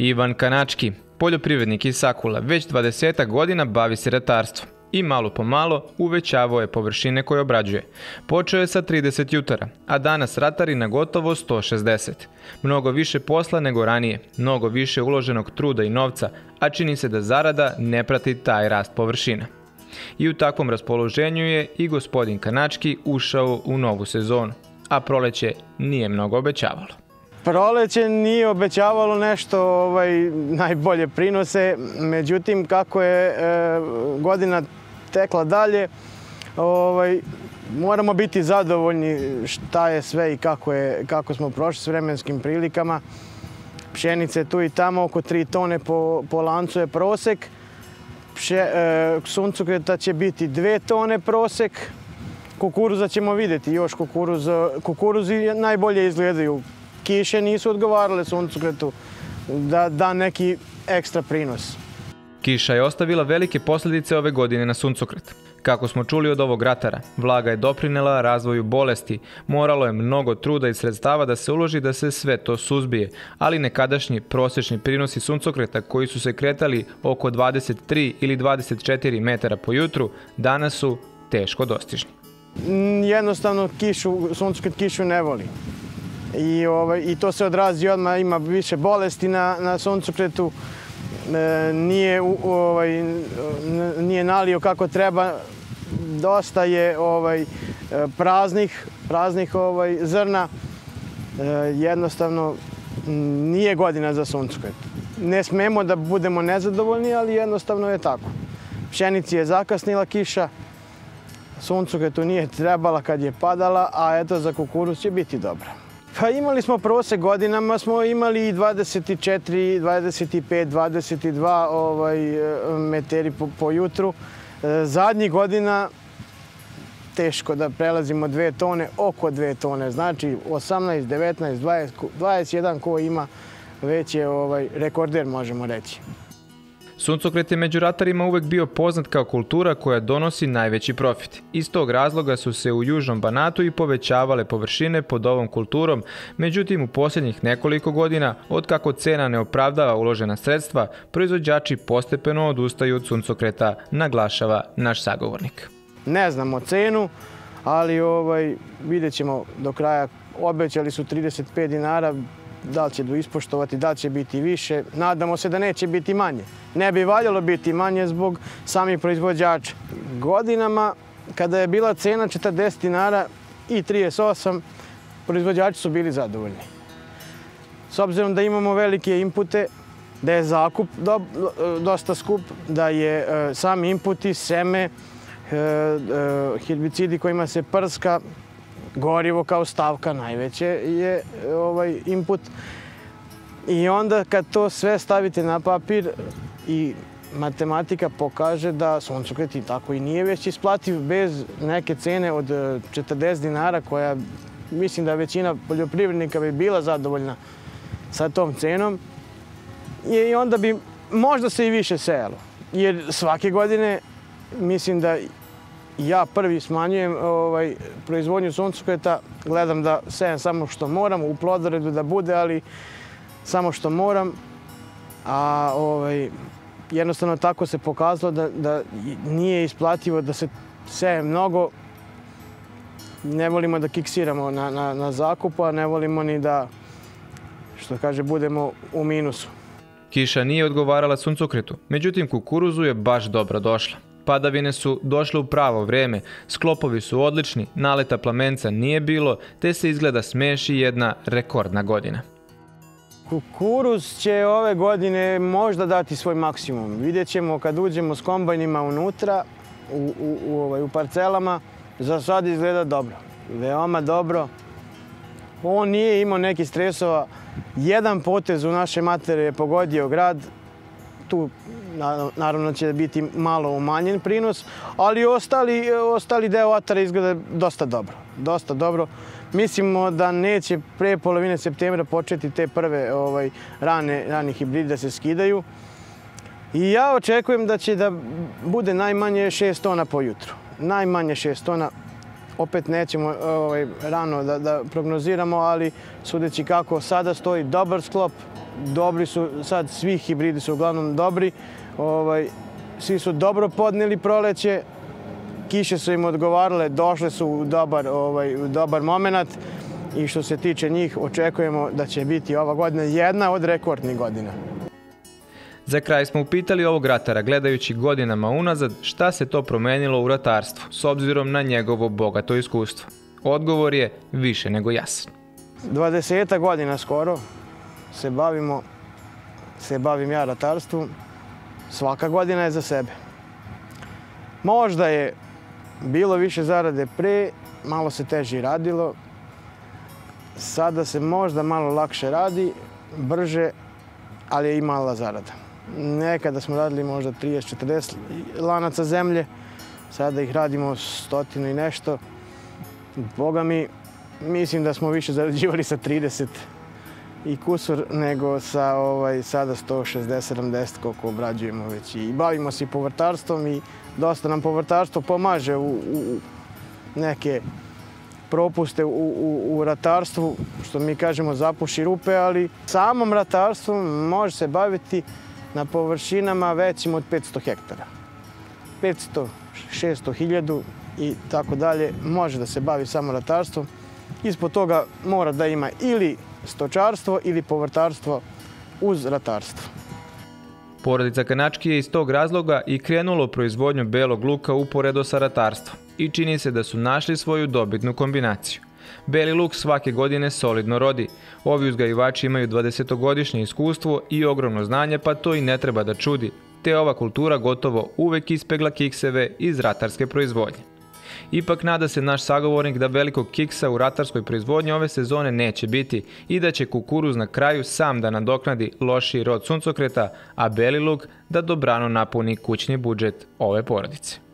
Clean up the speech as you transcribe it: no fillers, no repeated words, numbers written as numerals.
Ivan Kanački, poljoprivrednik iz Sakula, već 20 godina bavi se ratarstvom i malo po malo uvećavao je površine koje obrađuje. Počeo je sa 30 jutara, a danas ratari na gotovo 160. Mnogo više posla nego ranije, mnogo više uloženog truda i novca, a čini se da zarada ne prati taj rast površina. I u takvom raspoloženju je i gospodin Kanački ušao u novu sezonu, a proleće nije mnogo obećavalo. Proleće nije obećavalo nešto najbolje prinose, međutim kako je godina tekla dalje, moramo biti zadovoljni šta je sve i kako smo prošli s vremenskim prilikama. Pšenice tu i tamo, oko 3 tone po lancu je prosek. Suncokreta će biti 2 tone prosek. Kukuruza ćemo vidjeti, još kukuruzi najbolje izgledaju. Kiše nisu odgovarale suncokretu da da neki ekstra prinos. Kiša je ostavila velike posljedice ove godine na suncokret. Kako smo čuli od ovog ratara, vlaga je doprinela razvoju bolesti, moralo je mnogo truda i sredstava da se uloži da se sve to suzbije, ali nekadašnji prosječni prinosi suncokreta koji su se kretali oko 23 ili 24 metara po jutru, danas su teško dostižni. Jednostavno suncokret kišu ne voli. I to se odrazi odmah, ima više bolesti na suncokretu, nije nalio kako treba, dosta je praznih zrna, jednostavno nije godina za suncokret. Ne smemo da budemo nezadovoljni, ali jednostavno je tako. Pšenici je zakasnila kiša, suncokretu nije trebala kad je padala, a eto za kukuruz će biti dobra. Pa imali smo prosek godinama, smo imali i 24, 25, 22 meteri po jutru. Zadnjih godina teško da prelazimo 2 tone, oko 2 tone. Znači 18, 19, 20, 21 ko ima već je rekorder, možemo reći. Suncokret je među ratarima uvek bio poznat kao kultura koja donosi najveći profit. Iz tog razloga su se u Južnom Banatu i povećavale površine pod ovom kulturom, međutim u posljednjih nekoliko godina, otkako cena ne opravdava uložena sredstva, proizvođači postepeno odustaju od suncokreta, naglašava naš sagovornik. Ne znamo cenu, ali vidjet ćemo do kraja. Obećali su 35 dinara, da li će ispoštovati, da li će biti više. Nadamo se da neće biti manje. Ne bi valjalo biti manje zbog samih proizvođača. Godinama, kada je bila cena 40 dinara i 38, proizvođači su bili zadovoljni. S obzirom da imamo velike inpute, da je zakup dosta skup, da je sami inputi, seme, herbicidi kojima se prska, gorivo kao stavka najveće je input. I onda kad to sve stavite na papir i matematika pokaže da suncokret i tako i nije već isplativ bez neke cene od 40 dinara koja mislim da većina poljoprivrednika bi bila zadovoljna sa tom cenom i onda bi možda se i više sejalo. Jer svake godine mislim da ja prvi smanjujem proizvodnju suncokreta, gledam da sejem samo što moram, u plodoredu da bude, ali samo što moram. A jednostavno tako se pokazalo da nije isplativo da se seje mnogo. Ne volimo da kiksiramo na zakupu, a ne volimo ni da, što kaže, budemo u minusu. Kiša nije odgovarala suncokretu, međutim kukuruzu je baš dobro došla. Padavine su došle u pravo vreme, sklopovi su odlični, naleta plamenca nije bilo, te se izgleda smeši jedna rekordna godina. Kukuruz će ove godine možda dati svoj maksimum. Vidjet ćemo kad uđemo s kombajnima unutra, u parcelama, za sad izgleda dobro, veoma dobro. On nije imao nekih stresova. Jedan potez u naše matere je pogodio grad, tu naravno će biti malo umanjen prinos, ali ostali deo atara izgleda dosta dobro. Mislimo da neće pre polovine septembra početi te prve rani hibridi da se skidaju. I ja očekujem da će da bude najmanje 6 tona po jutru. Najmanje 6 tona. Opet nećemo rano da prognoziramo, ali sudeći kako sada stoji dobar sklop, dobri su, sad svi hibridi su uglavnom dobri, svi su dobro podneli proleće, kiše su im odgovarale, došle su u dobar moment i što se tiče njih očekujemo da će biti ova godina jedna od rekordnih godina. Za kraj smo upitali ovog ratara, gledajući godinama unazad, šta se to promenilo u ratarstvu, s obzirom na njegovo bogato iskustvo. Odgovor je više nego jasan. 20 godina skoro se bavim ja ratarstvom. Svaka godina je za sebe. Možda je bilo više zarade pre, malo se teže radilo. Sada se možda malo lakše radi, brže, ali je i mala zarada. Nekada smo radili možda 30-40 lanaca zemlje, sada ih radimo 100 i nešto. Boga mi, mislim da smo više zarađivali sa 30 i kusur nego sa sada 160-70 koliko obrađujemo već. I bavimo se i povrtarstvom i dosta nam povrtarstvo pomaže u neke propuste u ratarstvu, što mi kažemo zapuši rupe, ali samom ratarstvom može se baviti na površinama većim od 500 hektara. 500, 600, 1000 i tako dalje može da se bavi samo ratarstvom. Ispod toga mora da ima ili stočarstvo ili povrtarstvo uz ratarstvo. Porodica Kanački je iz tog razloga i krenula u proizvodnju belog luka uporedo sa ratarstvom i čini se da su našli svoju dobitnu kombinaciju. Beli luk svake godine solidno rodi. Ovi uzgajivači imaju 20-godišnje iskustvo i ogromno znanje, pa to i ne treba da čudi, te ova kultura gotovo uvek ispegla kikseve iz ratarske proizvodnje. Ipak nada se naš sagovornik da velikog kiksa u ratarskoj proizvodnji ove sezone neće biti i da će kukuruz na kraju sam da nadoknadi lošiji rod suncokreta, a beli luk da dobrano napuni kućni budžet ove porodice.